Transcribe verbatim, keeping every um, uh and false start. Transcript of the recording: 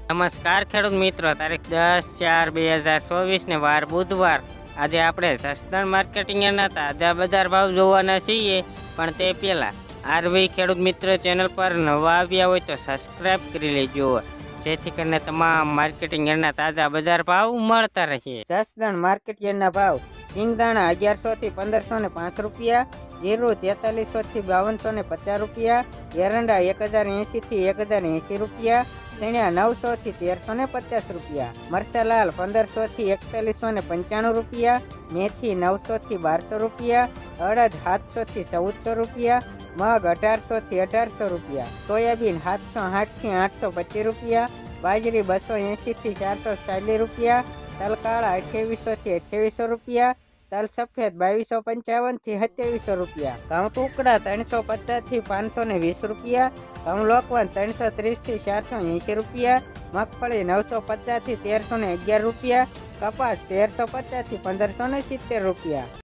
નમસ્કાર ખેડૂત મિત્રો, તારીખ દસ ચાર બે હજાર ચોવીસ ને વાર બુધવાર. આજે આપણે જસદણ માર્કેટિંગ યાર્ડના તાજા બજાર ભાવ જોવાના છીએ, પણ તે પહેલાં આરવી ખેડૂત મિત્ર ચેનલ પર નવા આવ્યા હોય તો સબસ્ક્રાઈબ કરી લેજો, જેથી કરીને તમામ માર્કેટિંગ યાર્ડના તાજા બજાર ભાવ મળતા રહે. જસદણ માર્કેટ યાર્ડના ભાવ: સિંગદાણા અગિયારસો થી પંદરસો ને પાંચ રૂપિયા, જીરું તેતાલીસો થી બાવનસો ને પચાસ રૂપિયા, એરંડા એક હજાર એંસી થી એક હજાર એંસી રૂપિયા, ચણા નવસો થી તેરસો ને પચાસ રૂપિયા, મરચાલાલ પંદરસો થી એકતાલીસો ને પંચાણું રૂપિયા, મેથી નવસો થી બારસો રૂપિયા, અડદ સાતસો થી ચૌદસો રૂપિયા, મગ અઢારસો થી અઢારસો રૂપિયા, સોયાબીન સાતસો આઠ થી આઠસો પચીસ રૂપિયા, બાજરી બસો એંસી થી ચારસો ચાલીસ રૂપિયા, તલ કાળા અઠ્યાવીસો થી અઠ્યાવીસો રૂપિયા, તલ સફેદ બાવીસો પંચાવન થી સત્યાવીસો રૂપિયા, ઘઉં ટુકડા ત્રણસો પચાસ થી પાંચસો ને વીસ રૂપિયા, ઘઉં લોકવન ત્રણસો ત્રીસ થી ચારસો એંસી રૂપિયા, મગફળી નવસો પચાસ થી તેરસો ને અગિયાર રૂપિયા, કપાસ તેરસો પચાસ થી પંદરસો ને સિત્તેર રૂપિયા.